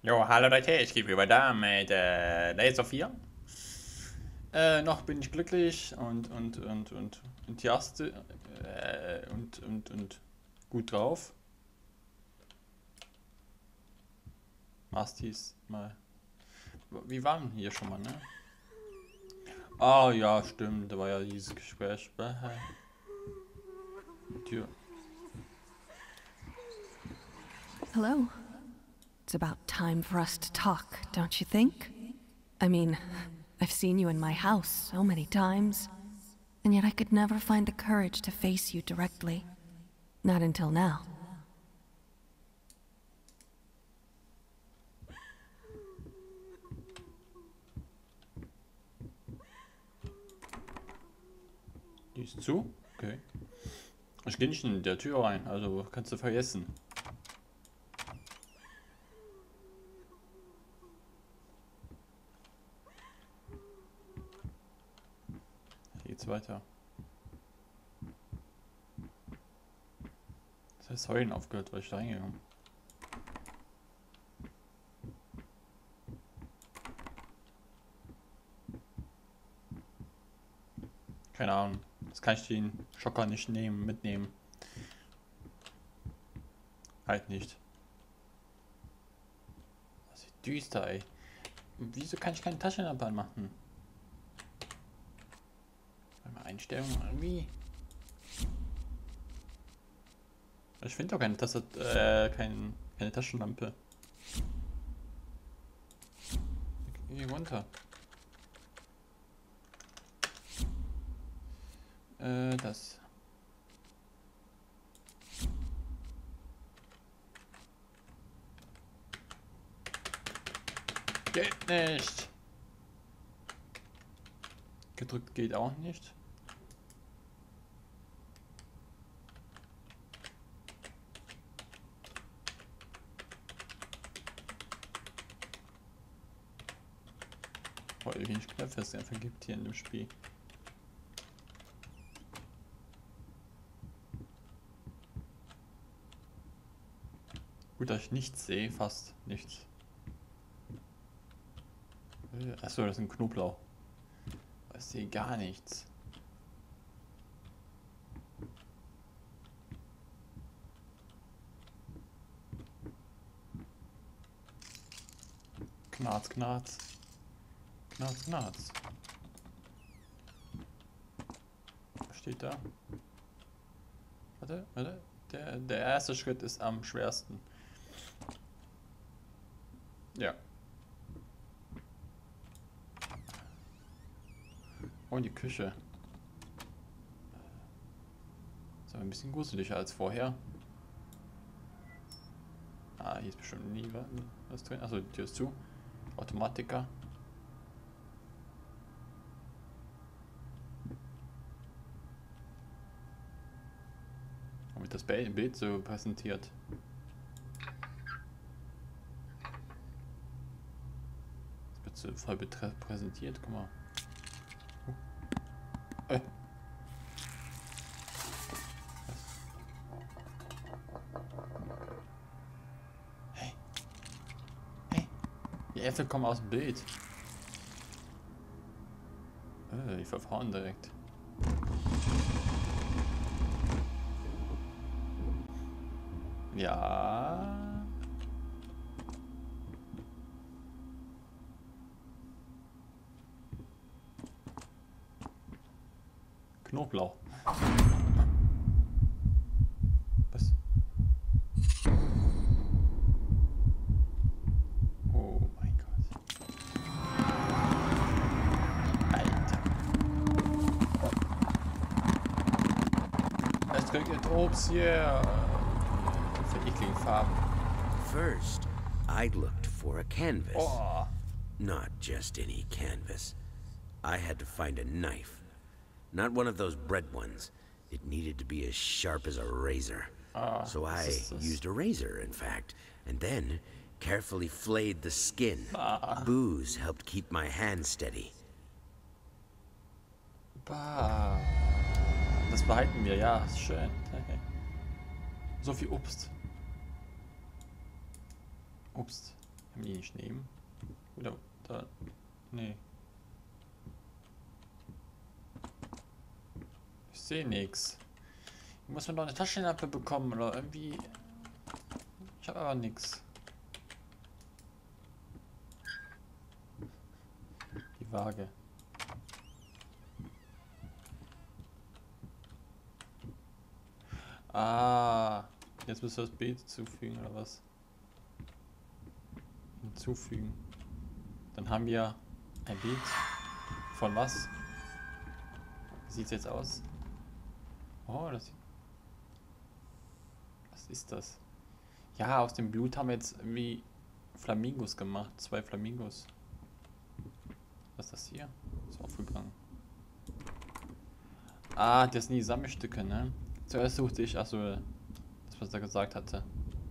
Jo, hallo Leute, ich gebe über da mit Laser 4. Noch bin ich glücklich und enthusiastisch und gut drauf. Mastis mal. Wie waren hier schon mal, ne? Ah ja, stimmt, da war ja dieses Gespräch. Tür. Hello. It's about time for us to talk, don't you think? I mean, I've seen you in my house so many times, and yet I could never find the courage to face you directly. Not until now. Die ist zu? Okay. Ich gehe nicht in der Tür rein, also kannst du vergessen. Hier geht's weiter. Das heißt Heulen aufgehört, weil ich da reingegangen bin. Keine Ahnung. Das kann ich den Schocker nicht mitnehmen. Halt nicht. Das ist düster, ey. Und wieso kann ich keine Taschenlampe anmachen? Mal Einstellungen irgendwie. Ich finde doch keine Taschenlampe. Hier runter. Das. Geht nicht. Gedrückt geht auch nicht. Boah, wie wenig Knöpfe es einfach gibt hier in dem Spiel. Gut, dass ich nichts sehe, fast nichts. Achso, das ist ein Knoblauch. Ich sehe gar nichts. Knarz, knarz. Knarz, knarz. Was steht da? Warte, warte. Der erste Schritt ist am schwersten. Ja. Und die Küche. Ist aber ein bisschen gruseliger als vorher. Ah, hier ist bestimmt nie was drin. Achso, die Tür ist zu. Automatiker. Und wird das Bild so präsentiert. Das wird so voll präsentiert, guck mal. Was? Hey. Hey. Die Äpfel kommen aus dem Bild. Die verfahren direkt. Ja. Knoblauch. Was? Oh mein Gott. Alter. Es regnet Obst hier. Für eklige Farben. First, I looked for a canvas. Oh. Not just any canvas. I had to find a knife. Not one of those bread ones. It needed to be as sharp as a razor. So I used a razor, in fact, and then carefully flayed the skin. Booze helped keep my hand steady. Bah. Das behalten wir, ja, ist schön. So viel Obst. Obst. Kann die nicht nehmen? Oder da. Nee. Ich sehe nichts. Ich muss mir noch eine Taschenlampe bekommen oder irgendwie. Ich habe aber nichts. Die Waage. Ah, jetzt müssen wir das Bild zufügen oder was? Hinzufügen. Dann haben wir ein Bild von was? Wie sieht es jetzt aus? Oh, das sieht. Was ist das? Ja, aus dem Blut haben wir jetzt irgendwie Flamingos gemacht. 2 Flamingos. Was ist das hier? Ist aufgegangen. Ah, das sind die Sammelstücke, ne? Zuerst suchte ich, achso, das was er gesagt hatte.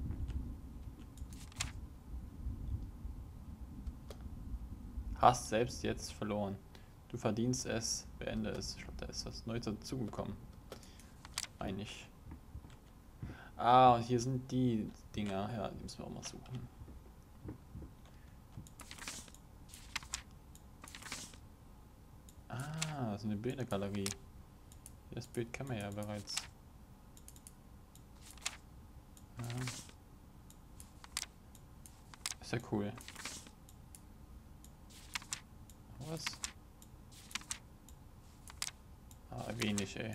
Hast selbst jetzt verloren. Du verdienst es, beende es. Ich glaube, da ist was Neues dazugekommen. Eigentlich. Ah, und hier sind die Dinger. Ja, die müssen wir auch mal suchen. Ah, das ist eine Bildergalerie. Das Bild kennen wir ja bereits. Ja. Ist ja cool. Was? Ah, wenig, ey.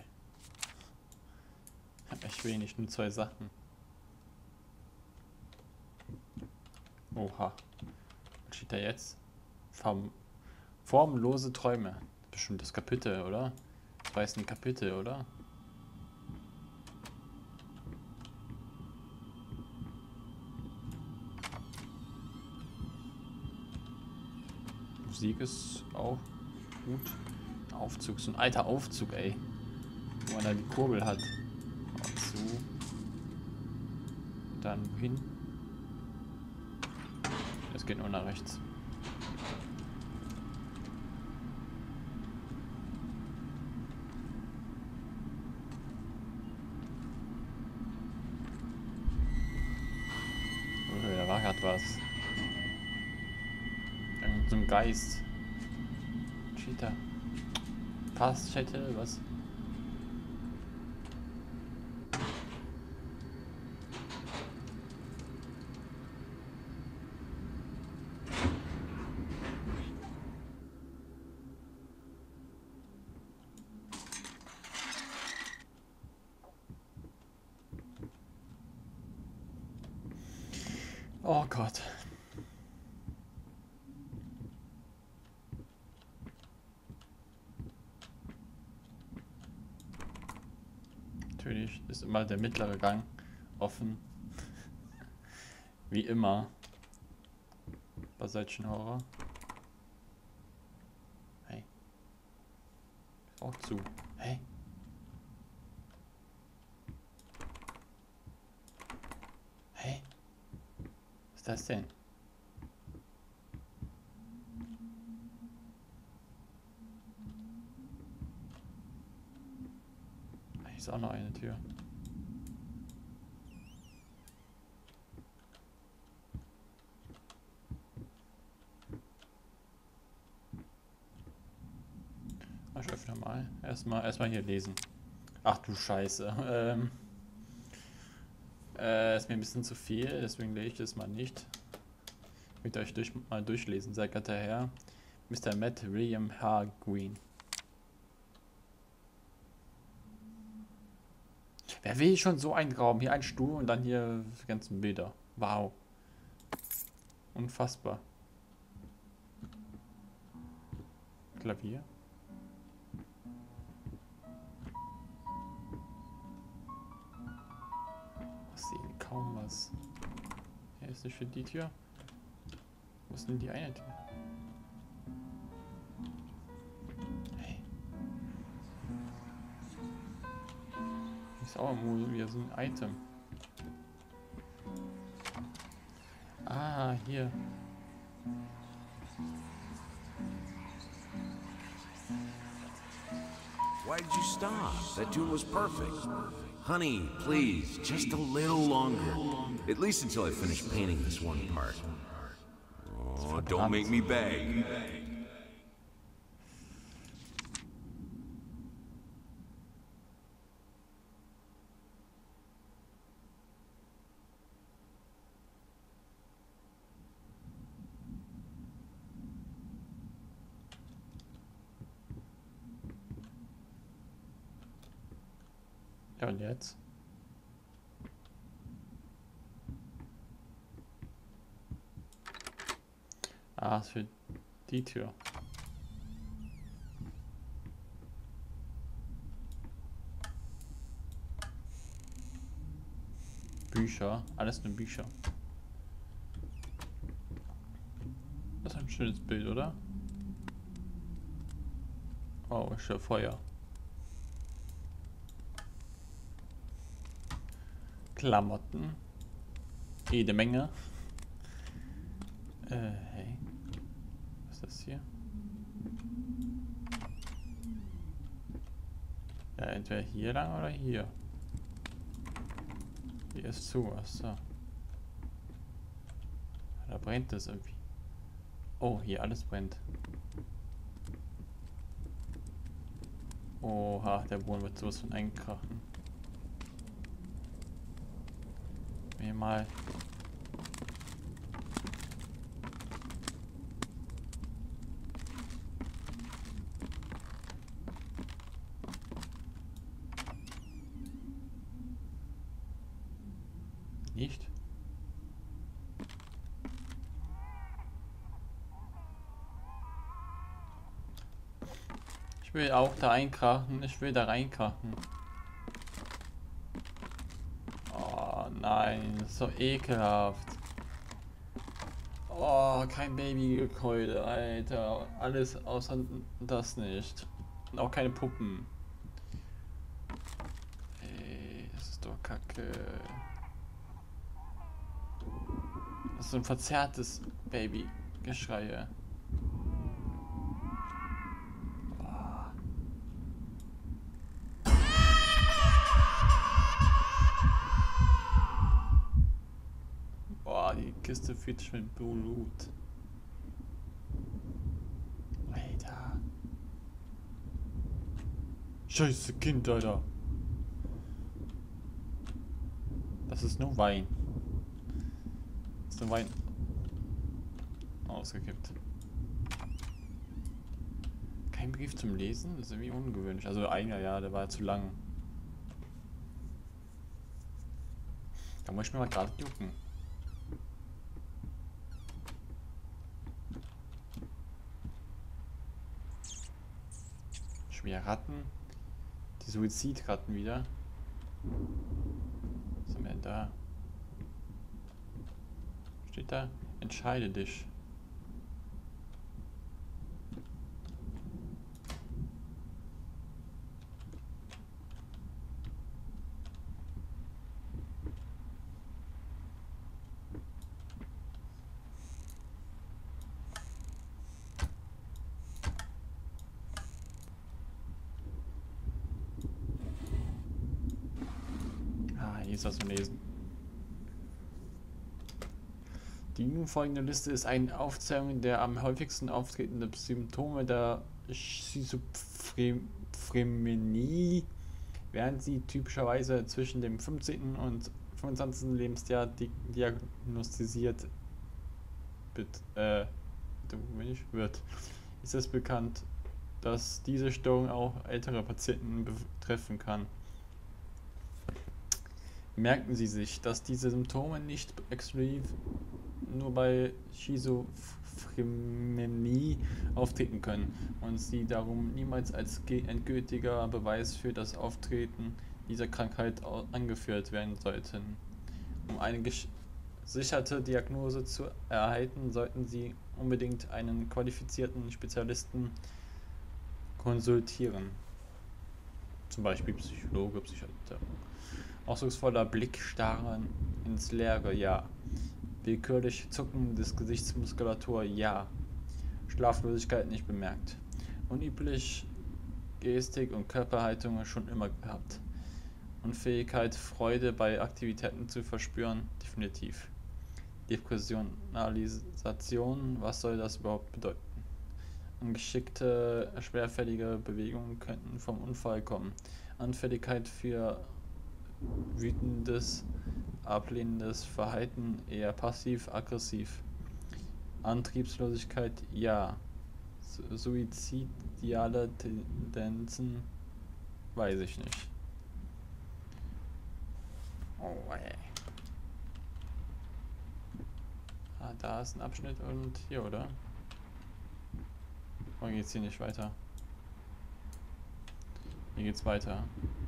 Hab echt wenig, nur 2 Sachen. Oha. Was steht da jetzt? Formlose Träume. Bestimmt das Kapitel, oder? Das war jetzt ein Kapitel, oder? Musik ist auch gut. Aufzug, so ein alter Aufzug, ey. Wo man da die Kurbel hat. Zu. Dann hin. Es geht nur nach rechts. Oh, da war gerade was. So ein Geist. Cheater. Passt, Chattel, was? Oh Gott. Natürlich ist immer der mittlere Gang offen. Wie immer. Bei solchen Horror. Hey. Ist auch zu. Hey. Hey. Was ist das denn? Ist auch noch eine Tür. Ich öffne mal. Erstmal hier lesen. Ach du Scheiße. Ist mir ein bisschen zu viel, deswegen lese ich das mal nicht. Ich möchte euch mal durchlesen, sehr geehrter Herr. Mr. Matt William H. Green. Wer will schon so einen Raum? Hier ein Stuhl und dann hier die ganzen Bilder. Wow. Unfassbar. Klavier. Ich sehe kaum was. Hier ist nicht für die Tür. Wo ist denn die eine Tür? Ist auch wieder so ein Item. Ah, hier. Why did you stop? That tune was perfect. Honey, please, just a little longer. At least until I finish painting this one part. Oh, don't make me beg. Ja, und jetzt? Ah, ist für die Tür. Bücher, alles nur Bücher. Das ist ein schönes Bild, oder? Oh, ich höre Feuer. Klamotten. Jede Menge. Hey. Was ist das hier? Ja, entweder hier lang oder hier. Hier ist zu, achso. Da brennt es irgendwie. Oh, hier alles brennt. Oha, der Boden wird sowas von einkrachen. Mir mal. Nicht? Ich will auch da einkrachen. Ich will da reinkrachen. Oh nein, das ist so ekelhaft. Oh, kein Babygekeule, Alter. Alles außer das nicht. Und auch keine Puppen. Ey, das ist doch kacke. Das ist so ein verzerrtes Babygeschrei. Boah, die Kiste fühlt sich mit Blut. Alter. Scheiße Kind, Alter. Das ist nur Wein. Das ist nur Wein. Ausgekippt. Kein Brief zum Lesen? Das ist irgendwie ungewöhnlich. Also einer, ja, der war zu lang. Da muss ich mir mal gerade jucken. Schon wieder Ratten. Die Suizidratten wieder. Was haben wir denn da? Steht da? Entscheide dich. Hier ist was zum Lesen. Die nun folgende Liste ist eine Aufzählung der am häufigsten auftretenden Symptome der Schizophrenie, während sie typischerweise zwischen dem 15. und 25. Lebensjahr diagnostiziert wird. Ist es bekannt, dass diese Störung auch ältere Patienten betreffen kann. Merken Sie sich, dass diese Symptome nicht exklusiv nur bei Schizophrenie auftreten können und sie darum niemals als endgültiger Beweis für das Auftreten dieser Krankheit angeführt werden sollten. Um eine gesicherte Diagnose zu erhalten, sollten Sie unbedingt einen qualifizierten Spezialisten konsultieren. Zum Beispiel Psychologe, Psychiater. Ausdrucksvoller Blick starren ins Leere, ja. Willkürlich Zucken des Gesichtsmuskulatur, ja. Schlaflosigkeit nicht bemerkt. Unüblich Gestik und Körperhaltung schon immer gehabt. Unfähigkeit, Freude bei Aktivitäten zu verspüren, definitiv. Depressionalisation, was soll das überhaupt bedeuten? Ungeschickte, schwerfällige Bewegungen könnten vom Unfall kommen. Anfälligkeit für wütendes, ablehnendes Verhalten eher passiv-aggressiv. Antriebslosigkeit ja. Suizidiale Tendenzen weiß ich nicht. Oh ey. Ah, da ist ein Abschnitt und hier, oder? Oh, geht's hier nicht weiter. Hier geht's weiter.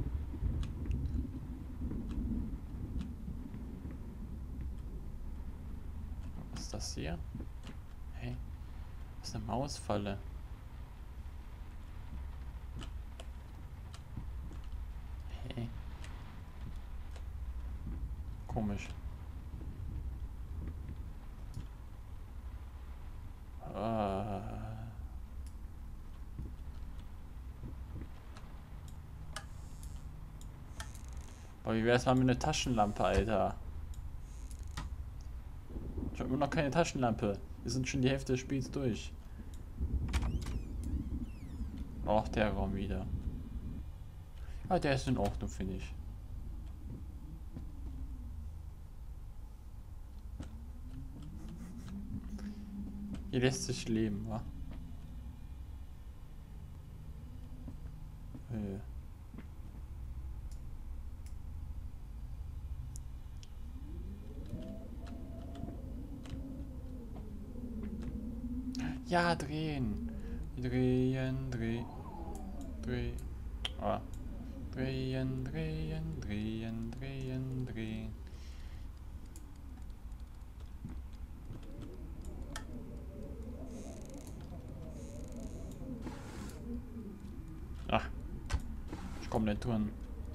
Was ist das hier? Hey, das ist eine Mausfalle. Hey. Komisch. Aber wie wär's mal mit einer Taschenlampe, Alter? Ich habe immer noch keine Taschenlampe. Wir sind schon die Hälfte des Spiels durch. Auch der Raum wieder. Ah, der ist in Ordnung, finde ich. Hier lässt sich leben, wa? Ja, drehen. Drehen. Ah. Drehen. Ach. Ich komme nicht dran.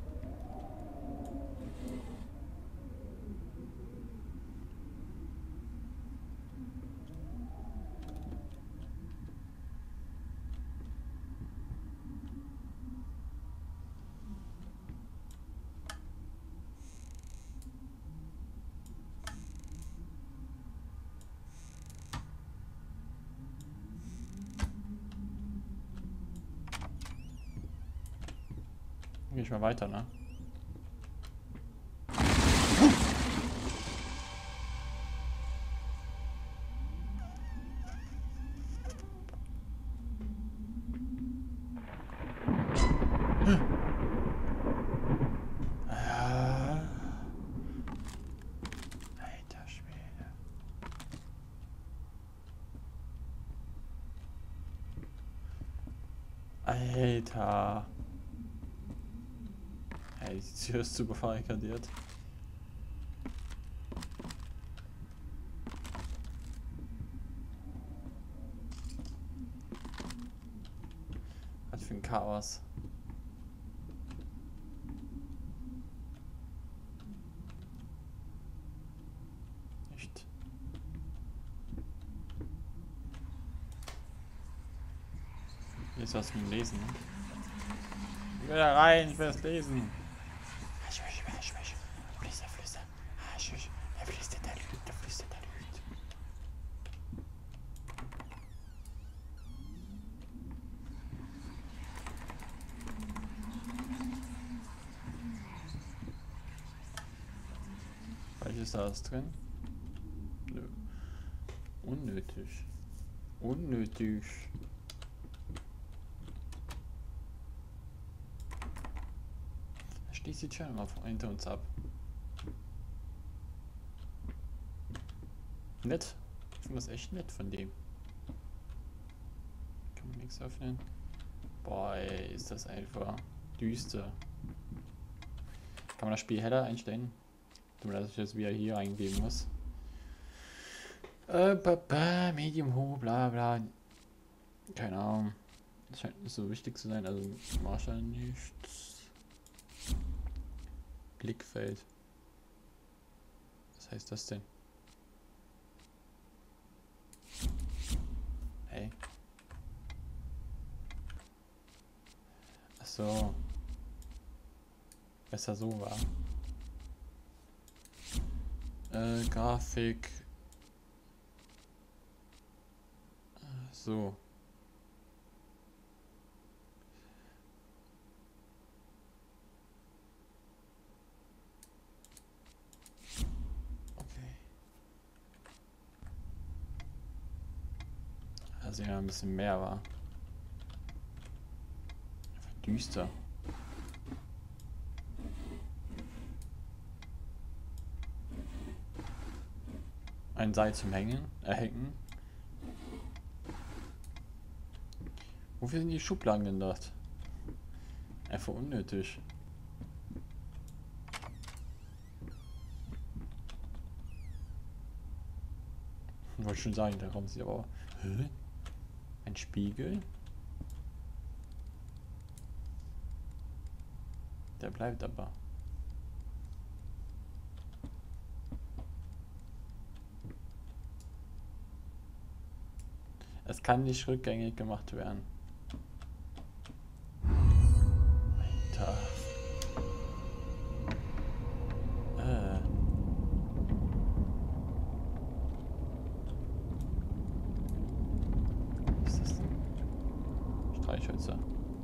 Gehe ich mal weiter, ne? Alter Schwede. Alter. Ey, die Tür ist super verbarrikadiert. Was für ein Chaos. Nicht. Hier ist was zum Lesen. Ich will da rein, ich will das lesen. Flüster. Er flüstert, er lügt. Vielleicht ist da was drin? Nö. Unnötig. Da schließt die Tür immer hinter uns ab. Nett. Ich finde das echt nett von dem. Kann man nichts öffnen. Boah, ey, ist das einfach düster. Kann man das Spiel heller einstellen? Damit dass ich jetzt wieder hier eingeben muss. Medium hoch, bla bla. Keine Ahnung. Das scheint nicht so wichtig zu sein, also wahrscheinlich nichts. Blickfeld. Was heißt das denn? Hey. Ach so. Besser so war. Grafik, So. Okay. Also ja, ein bisschen mehr war. Einfach düster. Ein Seil zum Hängen. Wofür sind die Schubladen gedacht? Einfach unnötig. Ich wollte schon sagen, der Raum sieht aber... Hä? Ein Spiegel? Der bleibt aber. Es kann nicht rückgängig gemacht werden. Alter. Was ist das denn? Streichhölzer.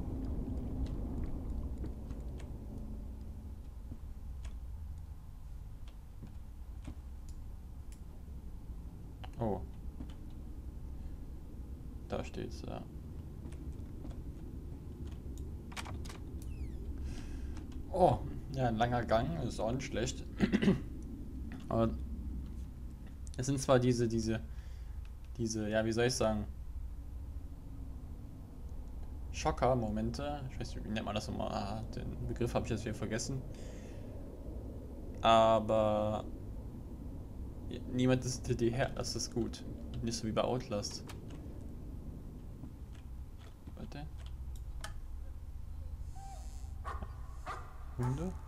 Oh. Da steht's, ja. Oh, ja, ein langer Gang, ist auch nicht schlecht. Aber es sind zwar diese, ja, wie soll ich sagen, Schocker-Momente. Ich weiß nicht, wie nennt man das nochmal? Ah, den Begriff habe ich jetzt wieder vergessen. Aber niemand ist hinter dir her, das ist gut. Nicht so wie bei Outlast. Warte. Hunde?